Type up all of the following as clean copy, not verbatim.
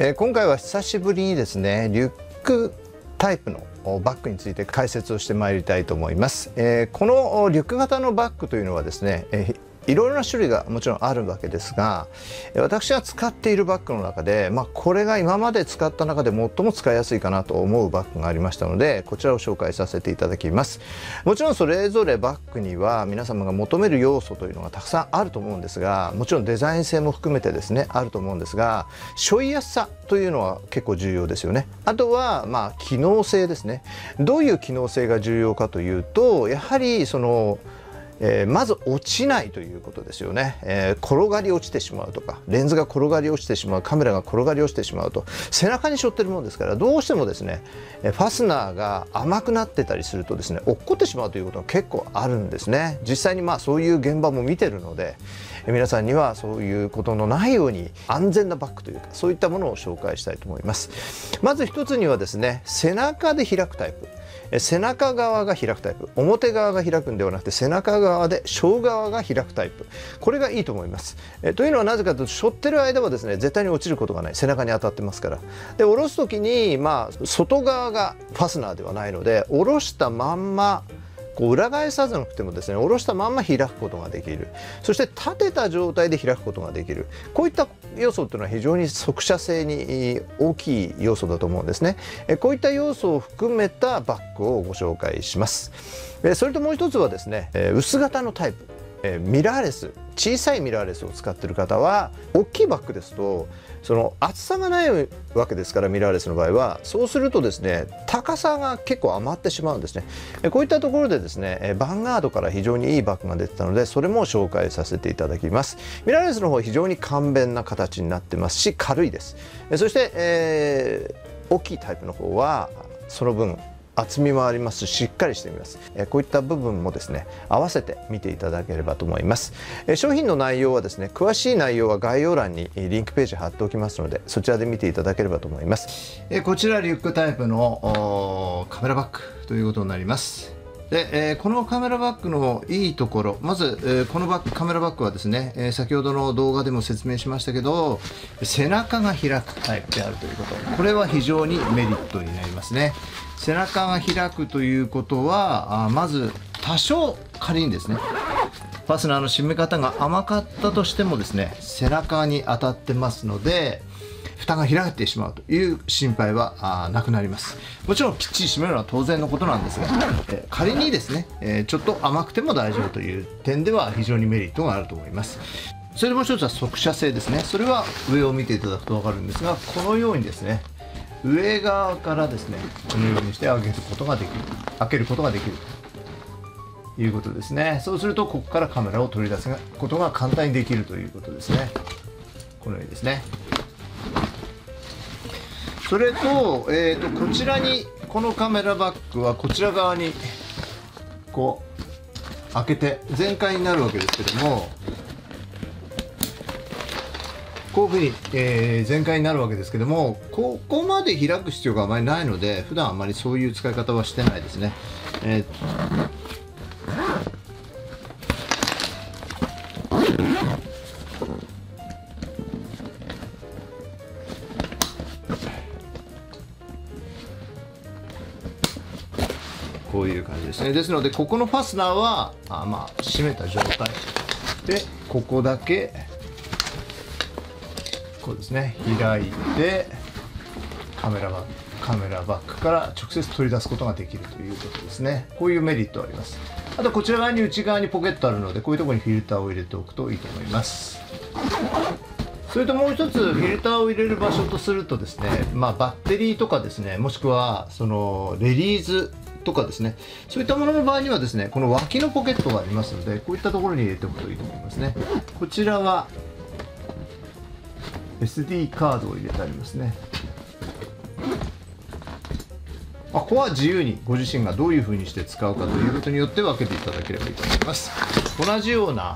今回は久しぶりにですねリュックタイプのバッグについて解説をしてまいりたいと思います。このリュック型のバッグというのはですね、いろいろな種類がもちろんあるわけですが、私が使っているバッグの中で、これが今まで使った中で最も使いやすいかなと思うバッグがありましたので、こちらを紹介させていただきます。もちろんそれぞれバッグには皆様が求める要素というのがたくさんあると思うんですが、もちろんデザイン性も含めてですねあると思うんですが、背負いやすさというのは結構重要ですよね。あとは機能性ですね。どういう機能性が重要かというと、やはりまず落ちないということですよね。転がり落ちてしまうとか、レンズが転がり落ちてしまう、カメラが転がり落ちてしまうと、背中に背負ってるものですから、どうしてもですねファスナーが甘くなってたりするとですね落っこってしまうということが結構あるんですね。実際にそういう現場も見てるので、皆さんにはそういうことのないように安全なバッグというか、そういったものを紹介したいと思います。まず一つにはですね、背中で開くタイプ。背中側が開くタイプ、表側が開くんではなくて背中側で背負う側が開くタイプ、これがいいと思います。というのはなぜかというと、背負ってる間はですね絶対に落ちることがない、背中に当たってますから。で下ろす時に外側がファスナーではないので、下ろしたまんま裏返さずなくてもですね下ろしたまんま開くことができる。そして立てた状態で開くことができる。こういった要素というのは非常に速射性に大きい要素だと思うんですね。こういった要素を含めたバッグをご紹介します。それともう一つはですね、薄型のタイプ、ミラーレス、小さいミラーレスを使っている方は、大きいバッグですと厚さがないわけですから、ミラーレスの場合はそうするとですね高さが結構余ってしまうんですね。こういったところでですねヴァンガードから非常にいいバッグが出てたので、それも紹介させていただきます。ミラーレスの方は非常に簡便な形になってますし、軽いです。そして、大きいタイプの方はその分厚みもありますし、しっかりしています。こういった部分もですね合わせて見ていただければと思います。商品の内容はですね、詳しい内容は概要欄にリンクページ貼っておきますので、そちらで見ていただければと思います。こちらリュックタイプのカメラバッグということになります。で、このカメラバッグのいいところ、まず、このカメラバッグはですね、先ほどの動画でも説明しましたけど、背中が開くタイプであるということ、これは非常にメリットになりますね。背中が開くということは、まず多少仮にですねファスナーの締め方が甘かったとしてもですね、背中に当たってますので蓋が開いてしまうという心配はなくなります。もちろんきっちり締めるのは当然のことなんですが、仮にですね、ちょっと甘くても大丈夫という点では非常にメリットがあると思います。それでもう一つは速射性ですね。それは上を見ていただくと分かるんですが、このようにですね上側からですねこのようにして開けることができるということですね。そうするとここからカメラを取り出すことが簡単にできるということですね。このようにですね。それと、こちらにこのカメラバッグはこちら側にこう開けて全開になるわけですけども、こういうふうに、全開になるわけですけども、ここまで開く必要があまりないので、普段あまりそういう使い方はしてないですね。こういう感じですね。ですのでここのファスナーは閉めた状態で、ここだけこうですね開いてカメラバッグから直接取り出すことができるということですね。こういうメリットあります。あとこちら側に内側にポケットあるので、こういうところにフィルターを入れておくといいと思います。それともう一つフィルターを入れる場所とするとですね、バッテリーとかですね、もしくはレリーズとかですね、そういったものの場合にはですね、この脇のポケットがありますので、こういったところに入れておくといいと思いますね。こちらは SD カードを入れてありますね。ここは自由にご自身がどういうふうにして使うかということによって分けていただければいいと思います。同じような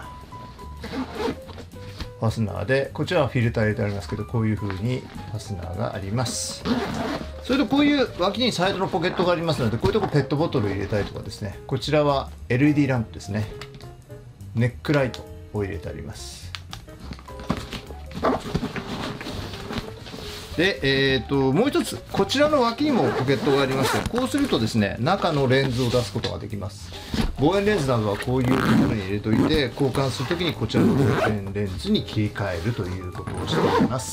ファスナーで、こちらはフィルター入れてありますけど、こういうふうにファスナーがあります。それとこういう脇にサイドのポケットがありますので、こういうとこペットボトルを入れたりとかですね、こちらは LED ランプですね、ネックライトを入れてあります。 で、もう一つこちらの脇にもポケットがありまして、こうするとですね中のレンズを出すことができます。望遠レンズなどはこういうところに入れといて、交換するときにこちらの望遠レンズに切り替えるということをしております。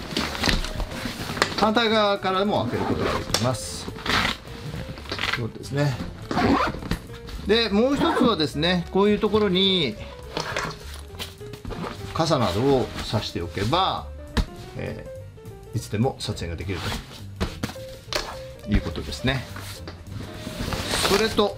反対側からも開けることができます。そうですね。でもう一つはですね、こういうところに傘などを差しておけば、いつでも撮影ができるということですね。それと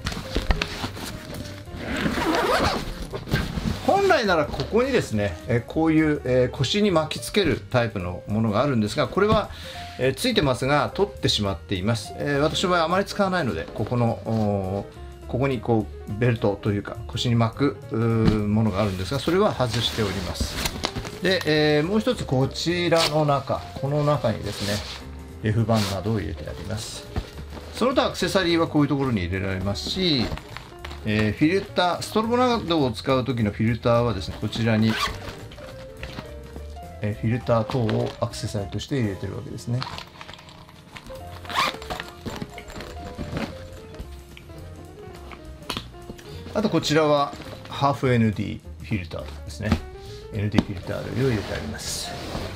本来ならここにですね、こういう、腰に巻きつけるタイプのものがあるんですが、これは、ついてますが取ってしまっています。私の場合あまり使わないので、ここにこうベルトというか腰に巻くものがあるんですが、それは外しております。で、もう一つこちらの中、この中にですね F 板などを入れてあります。その他アクセサリーはこういうところに入れられますし、フィルター、ストロボなどを使う時のフィルターはですね、こちらに、フィルター等をアクセサリーとして入れてるわけですね。あとこちらはハーフ ND フィルターですね。ND フィルター類を入れてあります。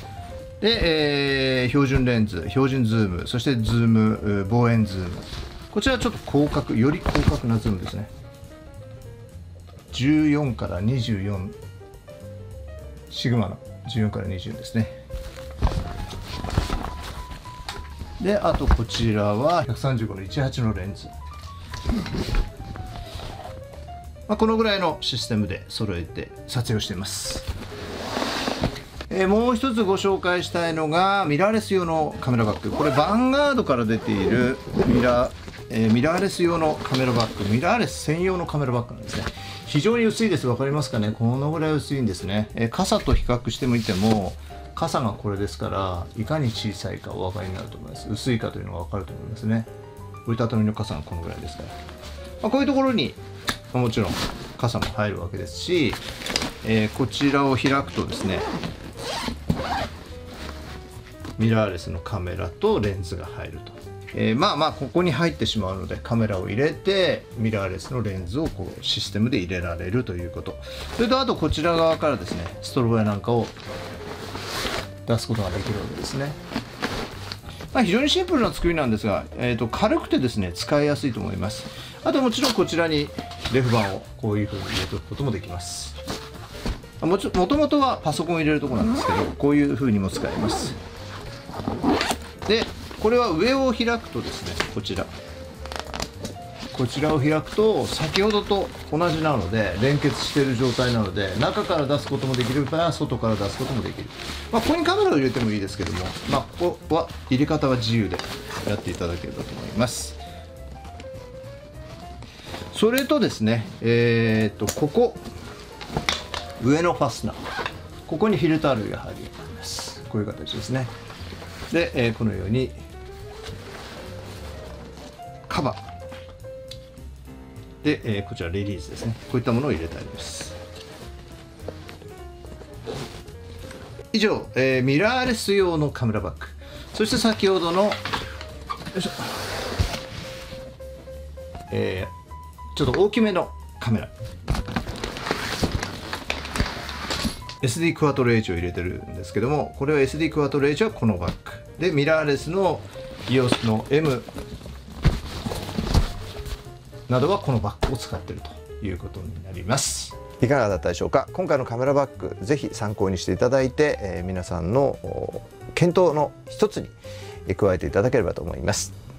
で、標準レンズ、標準ズーム、そしてズーム、望遠ズーム。こちらはちょっと広角、より広角なズームですね。14から24、シグマの14から20ですね。で、あとこちらは135の18のレンズ。このぐらいのシステムで揃えて撮影をしています。もう一つご紹介したいのがミラーレス用のカメラバッグ。これヴァンガードから出ているミラーレス用のカメラバッグ、ミラーレス専用のカメラバッグなんですね。非常に薄いです。分かりますかね。このぐらい薄いんですね。傘と比較してみても、傘がこれですからいかに小さいかお分かりになると思います。薄いかというのが分かると思いますね。折りたたみの傘がこのぐらいですから、こういうところにもちろん傘も入るわけですし、こちらを開くとですね、ミラーレスのカメラとレンズが入ると。ここに入ってしまうのでカメラを入れてミラーレスのレンズをこうシステムで入れられるということ。それとあとこちら側からですね、ストロボやなんかを出すことができるわけですね。非常にシンプルな作りなんですが、軽くてですね使いやすいと思います。あともちろんこちらにレフ板をこういうふうに入れておくこともできます。もともとはパソコンを入れるところなんですけど、こういうふうにも使えます。でこれは上を開くとですね、こちらを開くと先ほどと同じなので連結している状態なので、中から出すこともできる場合は外から出すこともできる。ここにカメラを入れてもいいですけども、ここは入れ方は自由でやっていただければと思います。それとですね、ここ上のファスナー、ここにフィルター類が入ります。こういう形ですね。で、このようにカバーで、こちらリリースですね。こういったものを入れてあります。以上、ミラーレス用のカメラバッグ、そして先ほどのよいしょ、ちょっと大きめのカメラ SD クワトロ H を入れてるんですけども、これは SD クワトロ H はこのバッグで、ミラーレスの EOS の M などはこのバッグを使っているということになります。いかがだったでしょうか。今回のカメラバッグぜひ参考にしていただいて、皆さんの検討の一つに加えていただければと思います。